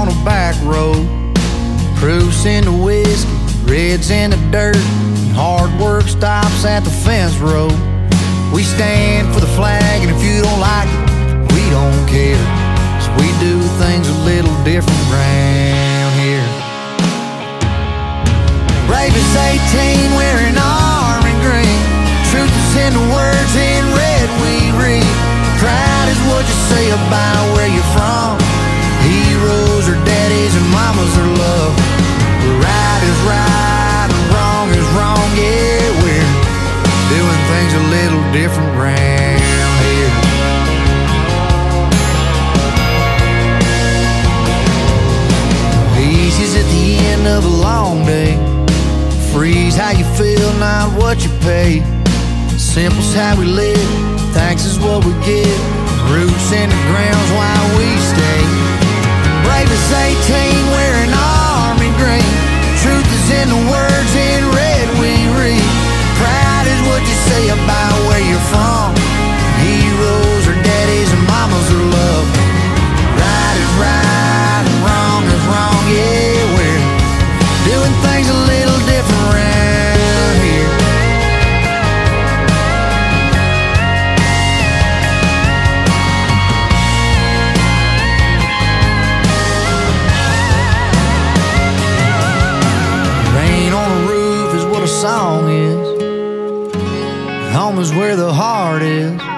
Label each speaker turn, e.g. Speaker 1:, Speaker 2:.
Speaker 1: a back road. Proofs in the whiskey, reds in the dirt, and hard work stops at the fence road. We stand for the flag, and if you don't like it, we don't care, 'cause we do things a little different round here. Brave as 18, wearing army green. Truth is in the words in red we read. Pride is what you say about where you're from. Heroes are daddies and mamas are love. Right is right and wrong is wrong. Yeah, we're doing things a little different round here. Easy's at the end of a long day. Free's how you feel, not what you pay. Simple's how we live, thanks is what we get. Roots in the ground's why we stay. Brave as 18, wearing army green. Truth is in the words in red we read. Pride is what you say about where you're from. Heroes are daddies and mamas are love. Right is right and wrong is wrong. Yeah, we're doing things a little different around here. Rain on the roof is what a song is. Home is where the heart is.